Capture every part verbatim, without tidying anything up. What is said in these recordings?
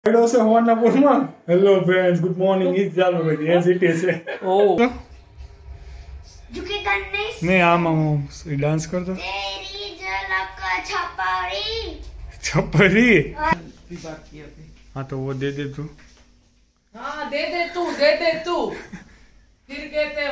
से હોવાના hello friends good morning ઈ ચાલુ કરી એસ ઇટ ઇઝ ઓ झुकेगा नहीं नहीं आम आम डांस कर दो तेरी झलक छपरी छपरी बाकी अभी हाँ तो वो दे दे तू हाँ दे दे तू दे दे तू फिर कहते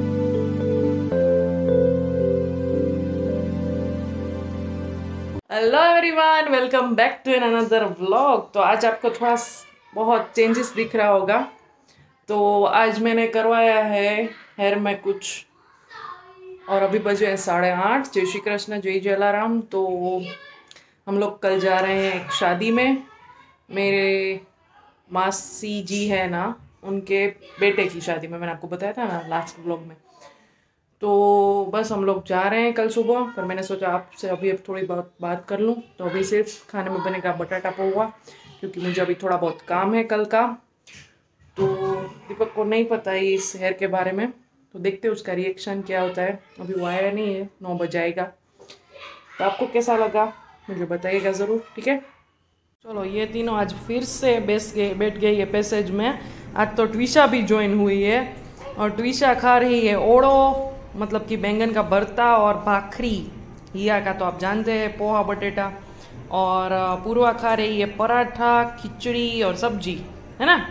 hello everyone welcome back to an another vlog. तो आज आपको थोड़ा बहुत चेंजेस दिख रहा होगा। तो आज मैंने करवाया है हेयर में कुछ और अभी बजे है साढ़े आठ। जय श्री कृष्ण जय जलाराम। तो हम लोग कल जा रहे हैं एक शादी में। मेरे मासी जी है ना, उनके बेटे की शादी में, मैंने आपको बताया था ना लास्ट व्लॉग में। तो बस हम लोग जा रहे हैं कल सुबह। पर मैंने सोचा आपसे अभी अब थोड़ी बहुत बात कर लूँ। तो अभी सिर्फ खाने में बनेगा बटाटा पोहा, क्योंकि मुझे अभी थोड़ा बहुत काम है कल का। तो दीपक को नहीं पता है इस हेयर के बारे में, तो देखते हैं उसका रिएक्शन क्या होता है। अभी वो आया नहीं है, नौ बज जाएगा। तो आपको कैसा लगा मुझे बताइएगा ज़रूर, ठीक है। चलो ये तीनों आज फिर से बैठ गए बैठ गए ये पैसेज में। आज तो ट्विशा भी ज्वाइन हुई है और ट्विशा खा रही है ओड़ो, मतलब कि बैंगन का भरता और भाखरी। हिया का तो आप जानते हैं पोहा बटेटा। और पूर्वा खा रही है पराठा खिचड़ी और सब्जी, है ना।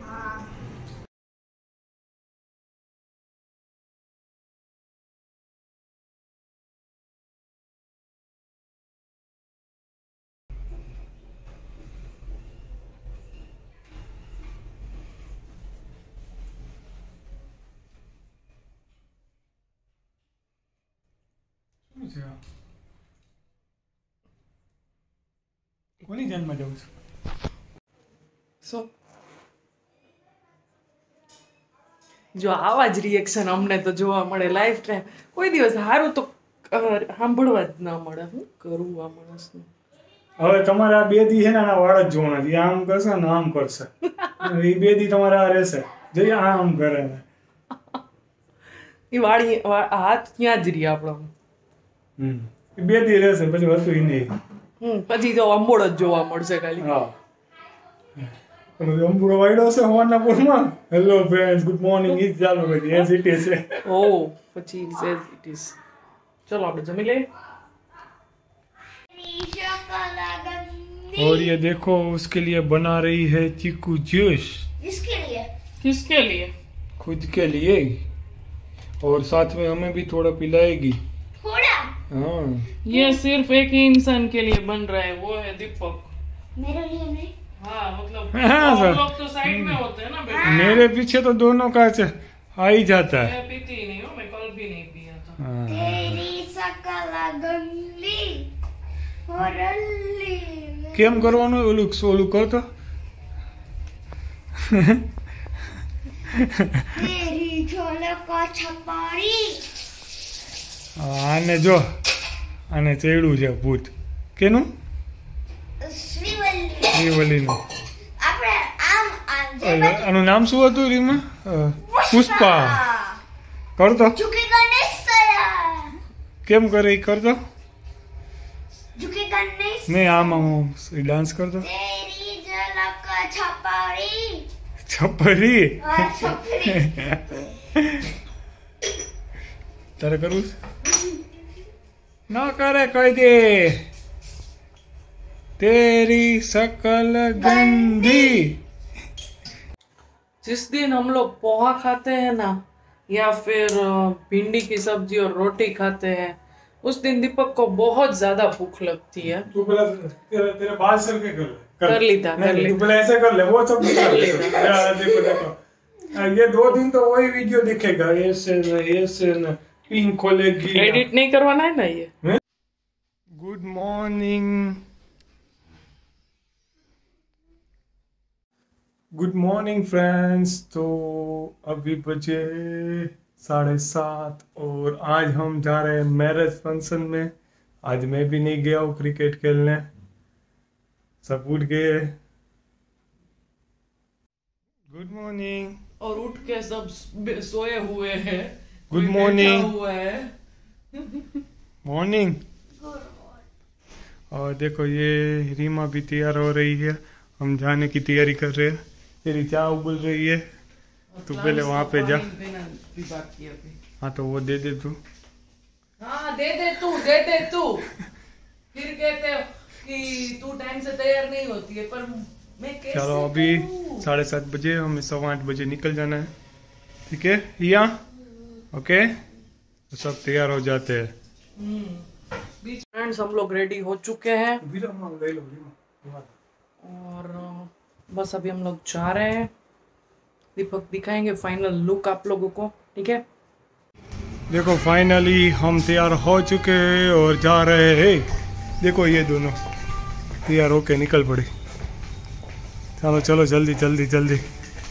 કોની જાનમાં જાઉં છું સો જો આવા જ રિએક્શન અમને તો જોવા મળે લાઈફ ટાઈમ। કોઈ દિવસ સારું તો સાંભળવા જ ના મળે। શું કરું આ માણસનું। હવે તમારે આ બે દી છે ને આના વાળ જ જોવાના છે। આમ કરશે ને આમ કરશે, એ બે દી તમારે આ રહેશે જોઈએ આમ કરે ને એ વાળી હાથ ત્યાં જ રહી આપણો। હમ એ બે દી રહેશે પછી હતું ઈ નહીં। હમ પછી તો અંબોળ જ જોવા મળશે ખાલી। હા અંબુડો વાયડો છે હોવાના પૂરમાં હેલો ફ્રેન્ડ્સ ગુડ મોર્નિંગ ઈ ચાલુ કરી એસ ઇટ ઇઝ ઓ પછી સેઝ ઇટ ઇઝ। ચલો આપણે જમી લઈએ। और ये देखो उसके लिए बना रही है चीकू जूस। इसके लिए किसके लिए? खुद के लिए और साथ में हमें भी थोड़ा पिलाएगी। थोड़ा हाँ ये सिर्फ एक ही इंसान के लिए बन रहा है, वो है दीपक। मेरे लिए नहीं। हाँ मतलब हाँ, हम सर। लोग तो साइड में होते हैं ना बेटा। मेरे पीछे तो दोनों का च- आ ही जाता है। मैं पीती ही नहीं हूँ, मैं कल भी नहीं पिया था। हाँ। तेरी शकल गंदी और अल्ली કેમ કરવાનું ઓલું ઓલું કરતો तेरी झलक छपरी આને જો આને ચડ્યું છે ભૂત કેનું શ્રીવલ્લી શ્રીવલ્લીનું। આપણે આમ આમ જે ઓલું- આનું નામ શું હતું રીમા અ, પુષ્પા કરતો झुकेगा नहीं साला કેમ કરે ઈ કરતો झुकेगा नहीं નહીં આમ આમ ડાન્સ કરતો तेरी झलक छपरी છપરી हाँ, छपरी તારે કરવું છે? ના કરે કહી દે तेरी शकल गंदी। जिस दिन हम लोग पोहा खाते हैं ना, या फिर अ, भिंडी की सब्जी और रोटी खाते हैं, उस दिन दीपक को बहुत ज्यादा भूख लगती है। तू पहले तेरे तेरे बाल सर के कर ले कर लीता, कर नहीं, लीता। तू पहले ऐसे कर ले वो सब कर ले लीता। यार देखो देखो हाँ, ये दो दिन तो वही वीडियो दिखेगा ऐसे न ऐसे न पिन खोलेगी। एडिट नहीं करवाना है ना ये। Good morning good morning friends. तो अभी बजे साढ़े सात और आज हम जा रहे हैं मैरिज फंक्शन में। आज मैं भी नहीं गया हूँ क्रिकेट खेलने, सब उठ गए। Good morning. और उठ के सब बे- सोए हुए हैं। Good कोई morning. बैठा हुआ है। मॉर्निंग। और देखो ये रीमा भी तैयार हो रही है हम जाने की तैयारी कर रहे हैं। तेरी चाय उबल रही है, तू पहले वहाँ पे जा। हाँ तो वो दे दे तू। हाँ दे दे तू, दे दे तू। फिर कहते हो कि तू टाइम से तैयार नहीं होती है, पर मैं कैसे चलो अभी साढ़े सात बजे, हमें सवा आठ बजे निकल जाना है। ठीक है या ओके, तो सब तैयार हो जाते हैं। फ्रेंड्स हम लोग रेडी हो चुके हैं और बस अभी हम लोग जा रहे हैं। दीपक दिखाएंगे फाइनल लुक आप लोगों को। ठीक है, देखो फाइनली हम तैयार हो चुके हैं और जा रहे हैं। देखो ये दोनों तैयार होके निकल पड़े। चलो चलो जल्दी जल्दी जल्दी।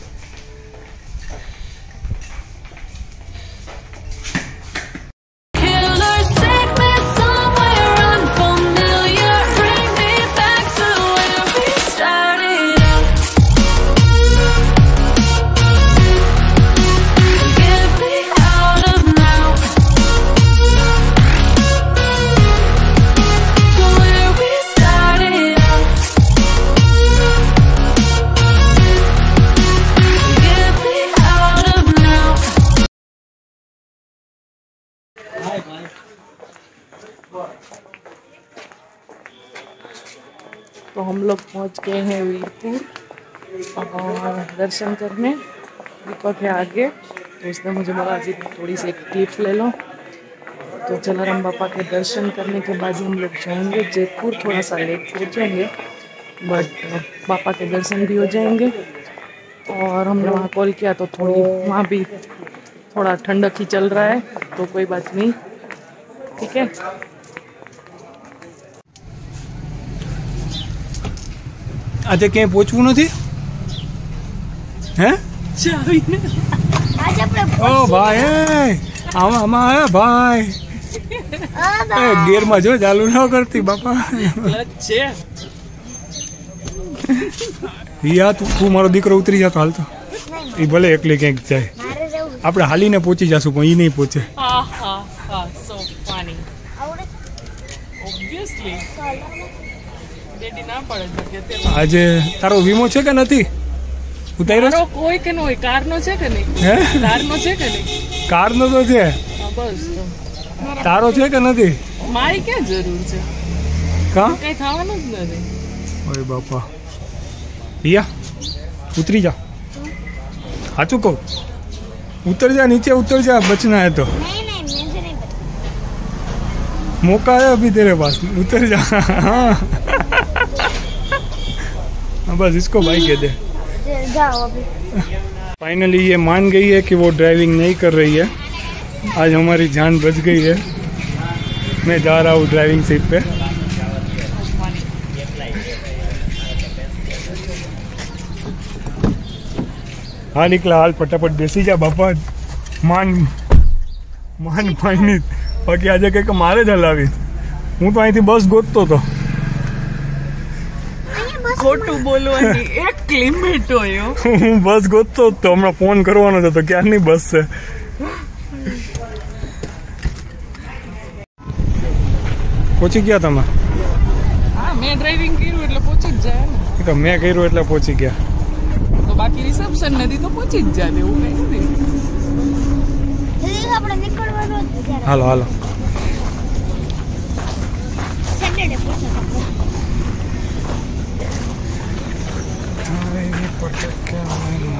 तो हम लोग पहुंच गए हैं वीरपुर और दर्शन करने। दीपक है आगे, तो उसने मुझे बोला जी थोड़ी सी एक क्लिप ले लो। तो जलाराम बापा के दर्शन करने के बाद हम लोग जाएंगे जयपुर। थोड़ा सा लेट पहुँचेंगे बट बापा के दर्शन भी हो जाएंगे। और हमने वहाँ कॉल किया तो थोड़ी वहाँ भी थोड़ा ठंडक ही चल रहा है, तो कोई बात नहीं। ठीक है, આજે ક્યાંય પહોંચવું નથી હે? आज अपने ઓ ભાઈ આમાં આમાં હે ભાઈ એ ગેરમાં જો ચાલુ ન કરતી બાપા। યા તું તું મારો દીકરો ઉતરી જા તો હાલ તો એ ભલે એકલી ક્યાંક જાય, मारे रहू આપણે હાલીને પહોંચી જાશું પણ એ નહીં પહોંચે। હા હા હા, so funny आवड़े obviously ડેડી ના પડે કે તે આજે તારો વીમો છે કે નથી ઉતાર્યો? મારો કોઈ કે નો હોય, કાર નો છે કે નહીં? હે કાર નો છે કે નહીં? કારનો તો છે, હા બસ તો તારો છે કે નથી? મારી ક્યાં જરૂર છે, કા કઈ થવાનું જ નથી। ઓય બાપા પિયા ઉતરી જા, સાચું કહું उतर जा नीचे, उतर जा, बचना है तो। नहीं नहीं मुझे नहीं पता। मौका है अभी तेरे पास, उतर जा। हाँ बस इसको भाई कह दे। जाओ अभी। फाइनली ये मान गई है कि वो ड्राइविंग नहीं कर रही है। आज हमारी जान बच गई है। मैं जा रहा हूँ ड्राइविंग सीट पे। हाँ निकला, हाल फटाफट बेसी जा बापा। मान मान पानी बाकी आज कहीं मारे જ હલાવી। હું તો અહીંથી બસ ગોતતો હતો। ખોટું બોલવાની એક લિમિટ હોય। હું બસ ગોતતો હતો, હમણાં ફોન કરવાનો હતો તો ક્યારની બસ છે। પહોંચી ગયા તમે? હા મેં ડ્રાઇવિંગ કર્યું એટલે પહોંચી જ જાય ને। એ તો મેં કર્યું એટલે પહોંચી ગયા। તો બાકી રિસેપ્શન નથી તો પહોંચી જ જાય, એવું કઈ નથી। જલ્દી આપણે નીકળવાનું જ છે। હાલો હાલો। સેટરડે પૂછો।